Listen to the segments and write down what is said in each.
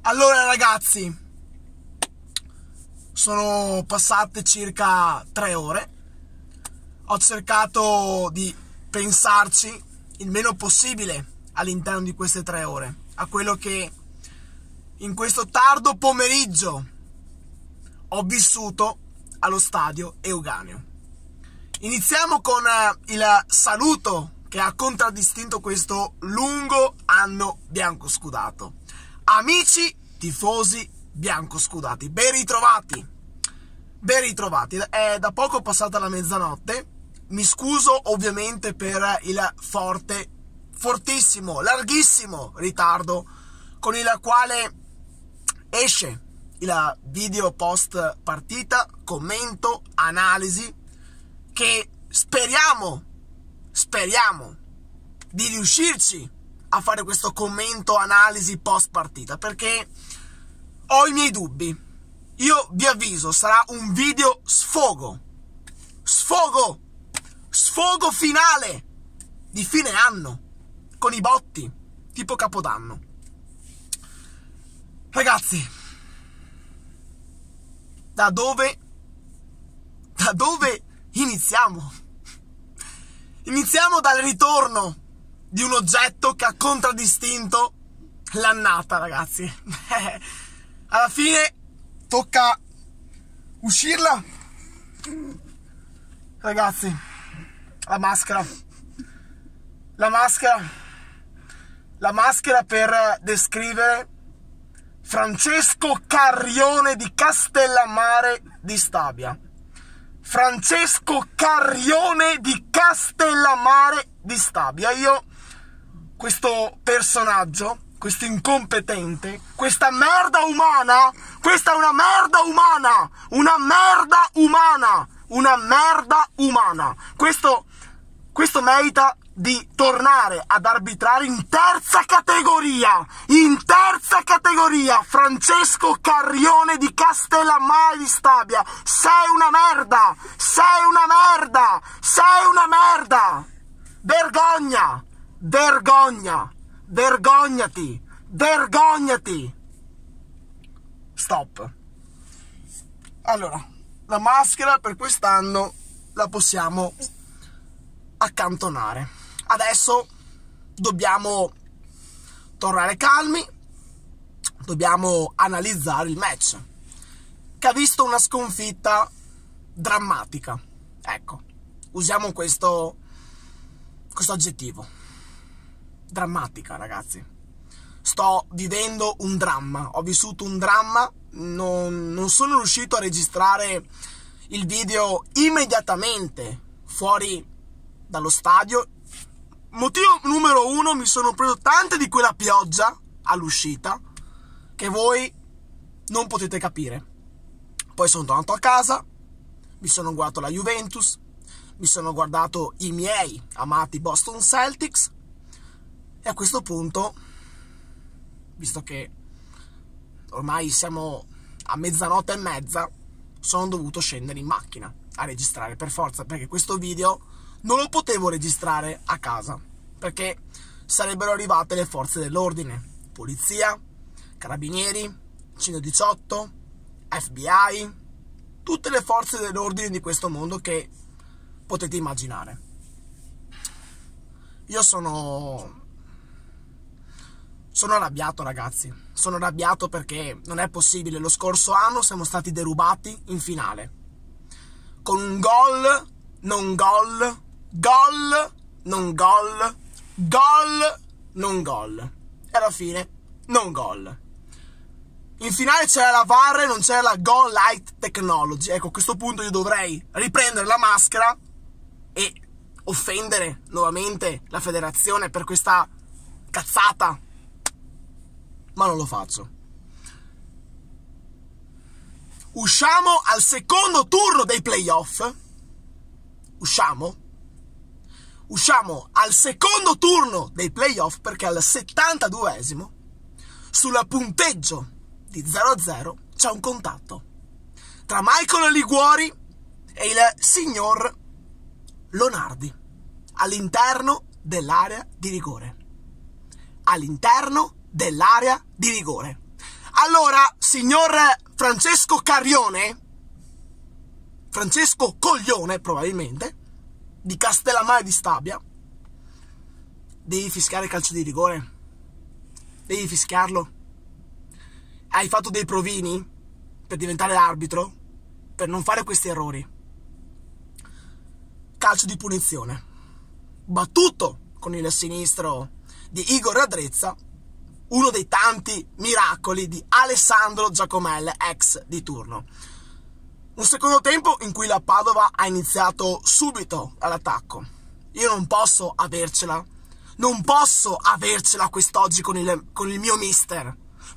Allora ragazzi, sono passate circa 3 ore. Ho cercato di pensarci il meno possibile all'interno di queste 3 ore a quello che in questo tardo pomeriggio ho vissuto allo stadio Euganeo. Iniziamo con il saluto che ha contraddistinto questo lungo anno biancoscudato. Amici tifosi biancoscudati, ben ritrovati. Ben ritrovati. È da poco passata la mezzanotte. Mi scuso ovviamente per il fortissimo, larghissimo ritardo con il quale esce il video post partita, commento, analisi, che speriamo di riuscirci a fare questo commento, analisi post partita, perché ho i miei dubbi. Io vi avviso, sarà un video sfogo finale di fine anno, con i botti, tipo Capodanno. Ragazzi, da dove iniziamo? Iniziamo dal ritorno di un oggetto che ha contraddistinto l'annata, ragazzi. Alla fine tocca uscirla. Ragazzi, la maschera per descrivere Francesco Carrione di Castellammare di Stabia. Francesco Carrione di Castellammare di Stabia. Io, questo personaggio, questo incompetente, questa merda umana, questa è una merda umana, una merda umana, una merda umana. Questo merita di tornare ad arbitrare in terza categoria, Francesco Carrione di Castellammare di Stabia. Sei una merda, sei una merda, sei una merda. Vergogna, vergogna, vergognati, vergognati. Stop. Allora, la maschera per quest'anno la possiamo accantonare. Adesso dobbiamo tornare calmi, dobbiamo analizzare il match, che ha visto una sconfitta drammatica. Ecco, usiamo questo aggettivo. Drammatica, ragazzi. Sto vivendo un dramma, ho vissuto un dramma, non sono riuscito a registrare il video immediatamente fuori dallo stadio. Motivo numero 1, mi sono preso tante di quella pioggia all'uscita che voi non potete capire. Poi sono tornato a casa, mi sono guardato la Juventus, mi sono guardato i miei amati Boston Celtics e a questo punto, visto che ormai siamo a mezzanotte e mezza, sono dovuto scendere in macchina a registrare per forza, perché questo video non lo potevo registrare a casa, perché sarebbero arrivate le forze dell'ordine, polizia, carabinieri, 118, FBI, tutte le forze dell'ordine di questo mondo che potete immaginare. Io sono arrabbiato, ragazzi, sono arrabbiato perché non è possibile. Lo scorso anno siamo stati derubati in finale con un gol, non gol, gol, non gol, gol, non gol, e alla fine non gol. In finale c'era la VAR e non c'era la Goal Light Technology. Ecco, a questo punto io dovrei riprendere la maschera e offendere nuovamente la federazione per questa cazzata, ma non lo faccio. Usciamo al secondo turno dei playoff. Usciamo al secondo turno dei playoff perché al 72esimo, sul punteggio di 0-0, c'è un contatto tra Michael Liguori e il signor Lonardi all'interno dell'area di rigore. All'interno dell'area di rigore. Allora, signor Francesco Carrione, Francesco Coglione probabilmente, di Castellammare di Stabia, devi fischiare il calcio di rigore, devi fischiarlo. Hai fatto dei provini per diventare arbitro, per non fare questi errori. Calcio di punizione, battuto con il sinistro di Igor Radrezza, uno dei tanti miracoli di Alessandro Giacomel, ex di turno. Un secondo tempo in cui la Padova ha iniziato subito all'attacco. Io non posso avercela quest'oggi con il mio mister,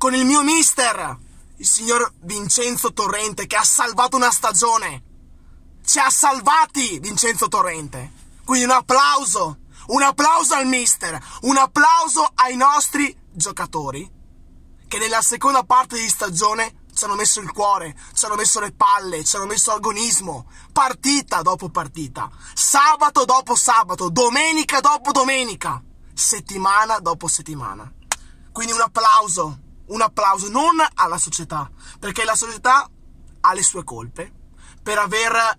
il signor Vincenzo Torrente, che ha salvato una stagione. Ci ha salvati Vincenzo Torrente. Quindi un applauso al mister, un applauso ai nostri giocatori che nella seconda parte di stagione ci hanno messo il cuore, ci hanno messo le palle, ci hanno messo agonismo, partita dopo partita, sabato dopo sabato, domenica dopo domenica, settimana dopo settimana. Quindi un applauso non alla società, perché la società ha le sue colpe per aver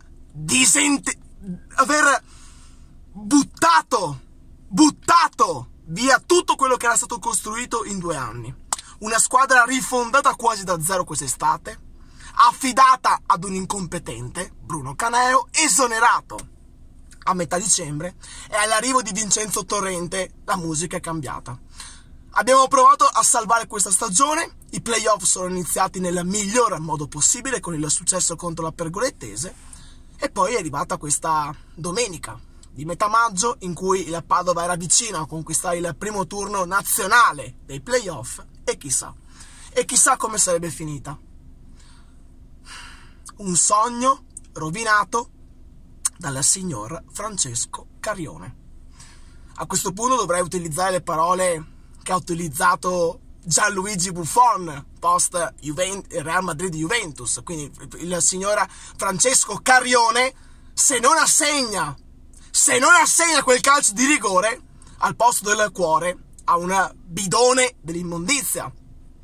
buttato via tutto quello che era stato costruito in 2 anni. Una squadra rifondata quasi da zero quest'estate, affidata ad un incompetente, Bruno Caneo, esonerato a metà dicembre, e all'arrivo di Vincenzo Torrente la musica è cambiata. Abbiamo provato a salvare questa stagione, i playoff sono iniziati nel miglior modo possibile con il successo contro la Pergolettese, e poi è arrivata questa domenica di metà maggio in cui il Padova era vicino a conquistare il primo turno nazionale dei playoff, e chissà come sarebbe finita. Un sogno rovinato dal signor Francesco Carrione. A questo punto dovrei utilizzare le parole che ha utilizzato Gianluigi Buffon post Real Madrid-Juventus. Quindi il signor Francesco Carrione, se non assegna quel calcio di rigore, al posto del cuore ha un bidone dell'immondizia.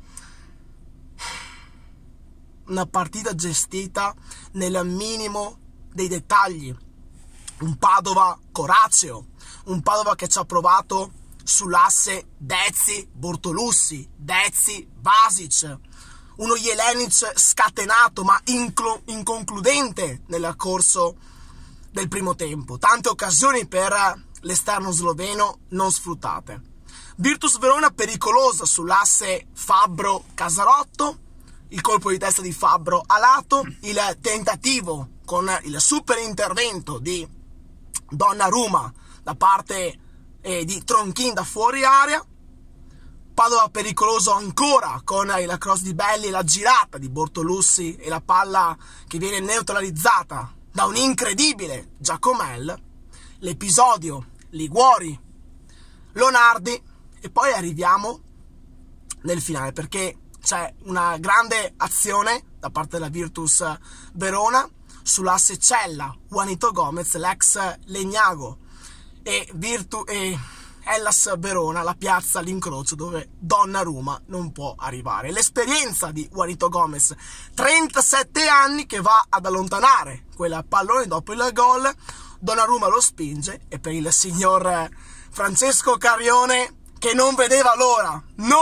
Una partita gestita nel minimo dei dettagli, un Padova corazzeo, un Padova che ci ha provato sull'asse Dezzi-Bortolussi, Dezzi-Vasic, uno Jelenic scatenato ma inconcludente nel corso del primo tempo, tante occasioni per l'esterno sloveno non sfruttate. Virtus Verona pericolosa sull'asse Fabbro-Casarotto, il colpo di testa di Fabbro a lato, il tentativo con il super intervento di Donnarumma da parte di Tronchin da fuori area. Padova pericoloso ancora con il cross di Belli e la girata di Bortolussi e la palla che viene neutralizzata da un incredibile Giacomel. L'episodio Liguori Lonardi, e poi arriviamo nel finale perché c'è una grande azione da parte della Virtus Verona sull'asse Cella, Juanito Gomez, l'ex Legnago, e Hellas Verona, la piazza, l'incrocio dove Donnarumma non può arrivare. L'esperienza di Juanito Gomez, 37 anni, che va ad allontanare quel pallone dopo il gol. Donnarumma lo spinge, e per il signor Francesco Carrione, che non vedeva l'ora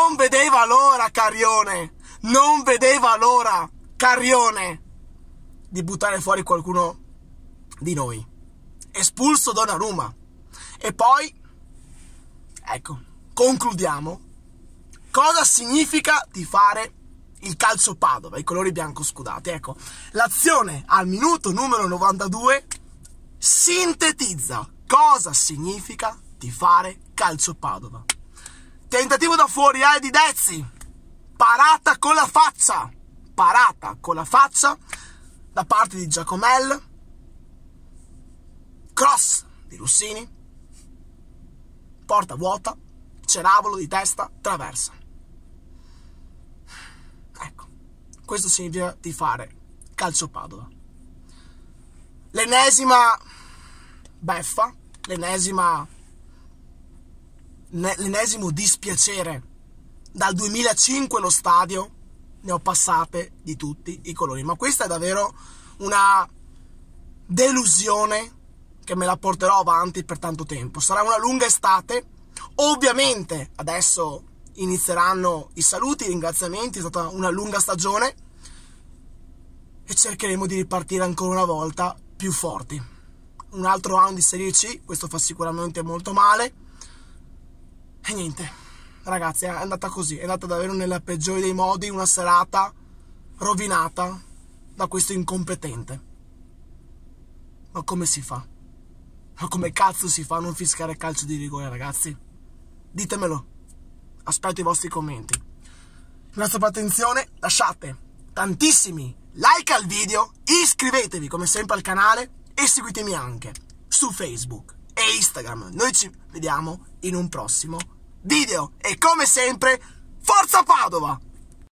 Carrione di buttare fuori qualcuno di noi. Espulso Donnarumma. E poi, ecco, concludiamo. Cosa significa tifare il calcio Padova, i colori bianco-scudati? Ecco, l'azione al minuto numero 92 sintetizza cosa significa tifare calcio Padova. Tentativo da fuori area di Dezzi, parata con la faccia da parte di Giacomel, cross di Russini, porta vuota, Ceravolo di testa, traversa. Ecco, questo significa tifare calcio Padova. L'ennesima beffa, l'ennesimo dispiacere. Dal 2005 lo stadio ne ho passate di tutti i colori, ma questa è davvero una delusione che me la porterò avanti per tanto tempo. Sarà una lunga estate, ovviamente adesso inizieranno i saluti, i ringraziamenti, è stata una lunga stagione e cercheremo di ripartire ancora una volta più forti. Un altro anno di Serie C, questo fa sicuramente molto male e niente, ragazzi, è andata così, è andata davvero nella peggiore dei modi, una serata rovinata da questo incompetente. Ma come si fa? Ma come cazzo si fa a non fischiare calcio di rigore, ragazzi? Ditemelo. Aspetto i vostri commenti. Grazie per l'attenzione. Lasciate tantissimi like al video. Iscrivetevi come sempre al canale. E seguitemi anche su Facebook e Instagram. Noi ci vediamo in un prossimo video. E come sempre, Forza Padova!